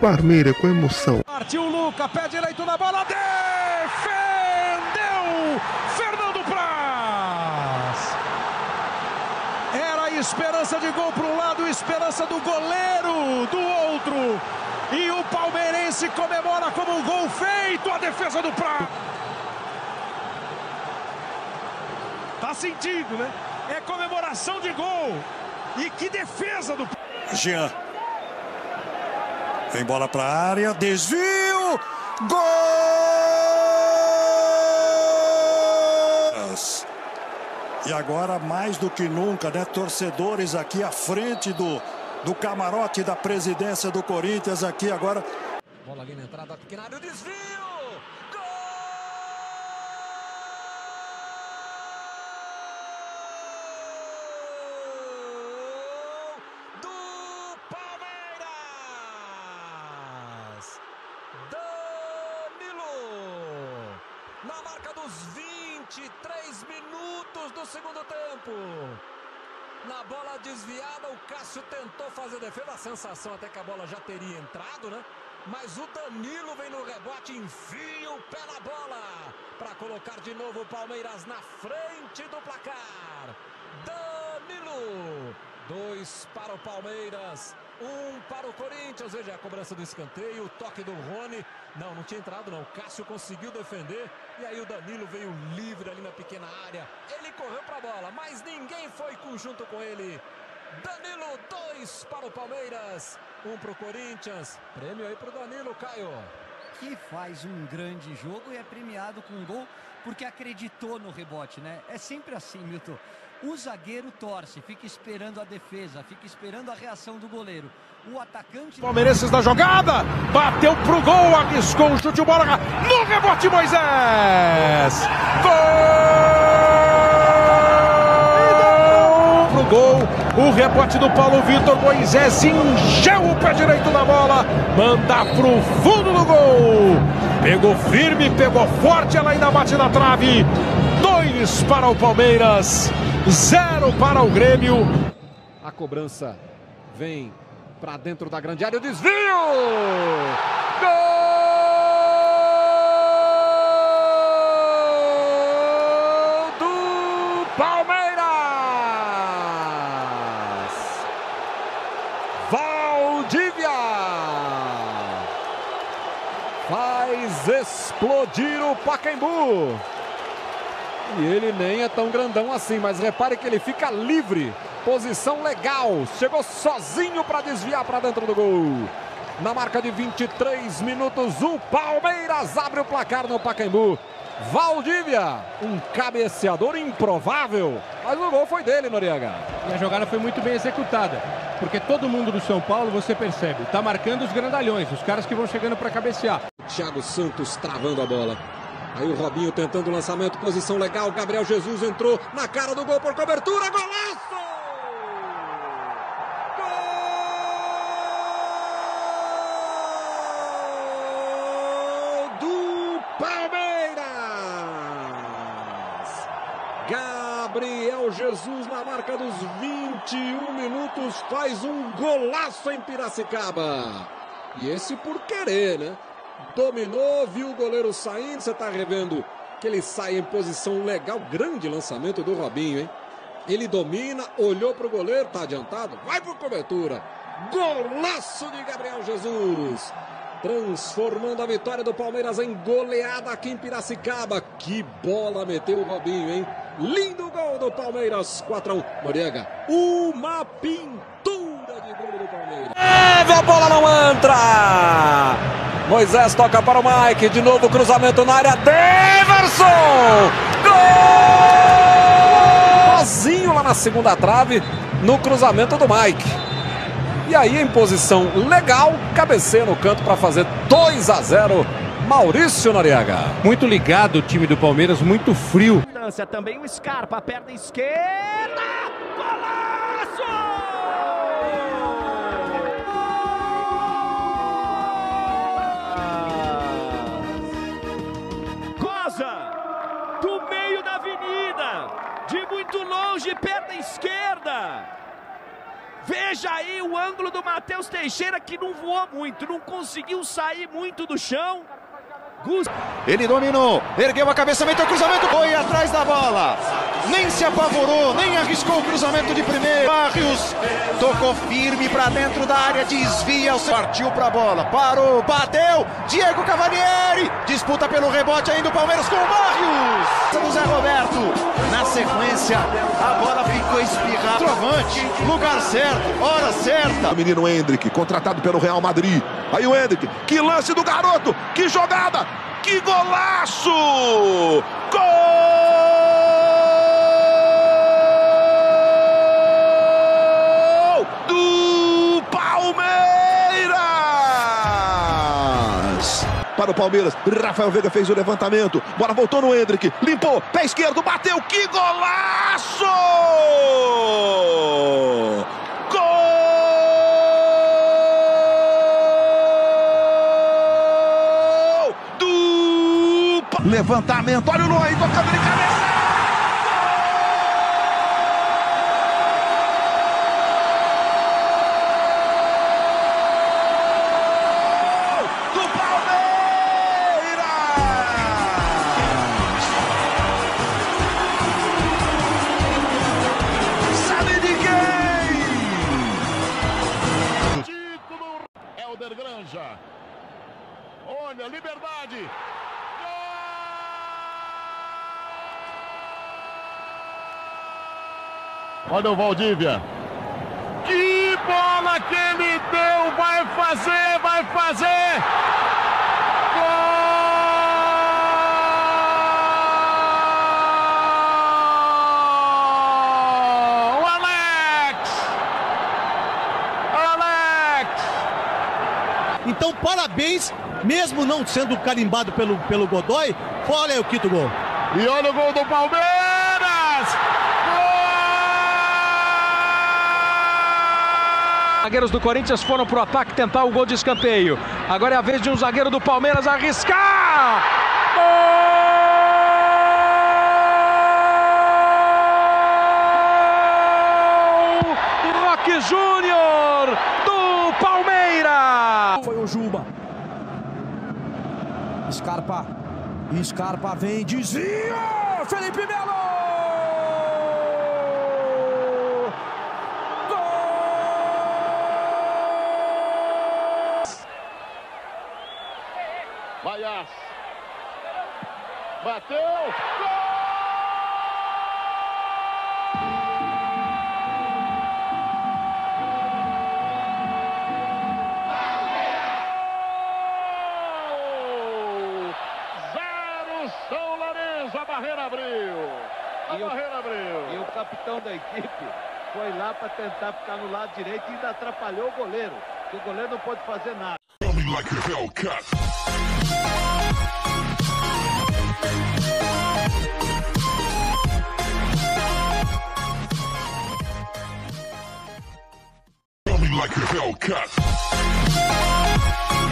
Parmeira com emoção. Partiu o Luca, pé direito na bola, defendeu Fernando Praz. Era esperança de gol para um lado, esperança do goleiro do outro. E o palmeirense comemora como um gol feito, a defesa do Praz. Tá sentindo, né? É comemoração de gol. E que defesa do Jean. Vem bola para a área, desvio, gol! E agora, mais do que nunca, né? Torcedores aqui à frente do camarote da presidência do Corinthians aqui agora. Bola ali na entrada, pequena área, o desvio! Na marca dos 23 minutos do segundo tempo. Na bola desviada, o Cássio tentou fazer defesa. A sensação até que a bola já teria entrado, né? Mas o Danilo vem no rebote, enfia o pé na bola para colocar de novo o Palmeiras na frente do placar. Danilo, 2 para o Palmeiras, 1 para o Corinthians. Veja a cobrança do escanteio, o toque do Rony. Não tinha entrado não, o Cássio conseguiu defender. E aí o Danilo veio livre ali na pequena área. Ele correu para a bola, mas ninguém foi junto com ele. Danilo, 2 para o Palmeiras, 1 para o Corinthians. Prêmio aí para o Danilo, Caio. Que faz um grande jogo e é premiado com um gol porque acreditou no rebote, né? É sempre assim, Milton. O zagueiro torce, fica esperando a defesa, fica esperando a reação do goleiro. O atacante... Palmeirenses na jogada, bateu pro gol, arriscou o chute, bola no rebote, Moisés! Gol! Pro gol, o rebote do Paulo Vitor, Moisés encheu o pé direito na bola, manda pro fundo do gol. Pegou firme, pegou forte, ela ainda bate na trave. 2 para o Palmeiras, 0 para o Grêmio. A cobrança vem para dentro da grande área, o desvio! Gol do Palmeiras! Valdívia faz explodir o Pacaembu. E ele nem é tão grandão assim, mas repare que ele fica livre. Posição legal. Chegou sozinho para desviar para dentro do gol. Na marca de 23 minutos, o Palmeiras abre o placar no Pacaembu. Valdívia, um cabeceador improvável. Mas o gol foi dele, Noriega. E a jogada foi muito bem executada. Porque todo mundo do São Paulo, você percebe, está marcando os grandalhões, os caras que vão chegando para cabecear. Thiago Santos travando a bola. Aí o Robinho tentando o lançamento, posição legal, Gabriel Jesus entrou na cara do gol por cobertura, golaço! Gol do Palmeiras! Gabriel Jesus na marca dos 21 minutos faz um golaço em Piracicaba. E esse por querer, né? Dominou, viu o goleiro saindo, você está revendo que ele sai em posição legal, grande lançamento do Robinho, hein? Ele domina, olhou para o goleiro, tá adiantado, vai por cobertura, golaço de Gabriel Jesus, transformando a vitória do Palmeiras em goleada aqui em Piracicaba. Que bola meteu o Robinho, hein? Lindo gol do Palmeiras, 4-1, Noriega, uma pintura de gol do Palmeiras. A bola não entra! Moisés toca para o Mike, de novo cruzamento na área, Deverson! Gol! Sozinho lá na segunda trave, no cruzamento do Mike. E aí em posição legal, cabeceia no canto para fazer 2-0, Maurício Noriega. Muito ligado o time do Palmeiras, muito frio. Também o Scarpa, perna esquerda, golaço! Do meio da avenida, de muito longe, perna esquerda. Veja aí o ângulo do Matheus Teixeira, que não voou muito, não conseguiu sair muito do chão. Ele dominou, ergueu a cabeça, meteu o cruzamento, foi atrás da bola. Nem se apavorou, nem arriscou o cruzamento de primeiro. Barrios tocou firme para dentro da área, desvia, partiu para a bola, parou, bateu. Diego Cavalieri disputa pelo rebote ainda o Palmeiras com o Barrios. Do Zé Roberto. Na sequência, a bola ficou espirrada. Trovante, lugar certo, hora certa. O menino Endrick, contratado pelo Real Madrid. Aí o Endrick, que lance do garoto, que jogada, que golaço! Gol do Palmeiras! Para o Palmeiras, Rafael Veiga fez o levantamento, bola voltou no Endrick, limpou, pé esquerdo, bateu, que golaço! Levantamento, olha o Luan aí tocando de cabeça! Do Palmeiras! Sabe de quem? Título Helder Granja. Olha, Liberdade. Olha o Valdívia. Que bola que ele deu! Vai fazer, vai fazer! Gol! Alex! Alex! Então, parabéns, mesmo não sendo carimbado pelo Godoy. Olha aí o quinto gol. E olha o gol do Palmeiras! Os zagueiros do Corinthians foram pro ataque tentar o gol de escanteio. Agora é a vez de um zagueiro do Palmeiras arriscar! Gol! Roque Júnior do Palmeiras! Foi o Juba. Scarpa vem, desvia! Felipe Melo! Vaiás. Bateu. Gol! São Lourenço, a barreira abriu. A barreira abriu. E o capitão da equipe foi lá para tentar ficar no lado direito e ainda atrapalhou o goleiro. Porque o goleiro não pode fazer nada. Like a Hellcat.